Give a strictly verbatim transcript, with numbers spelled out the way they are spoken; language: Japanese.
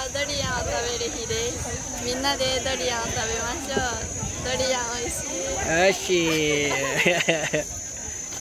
はドリアンを食べる日です。みんなでドリアンを食べましょう。ドリアン美味しい。 よし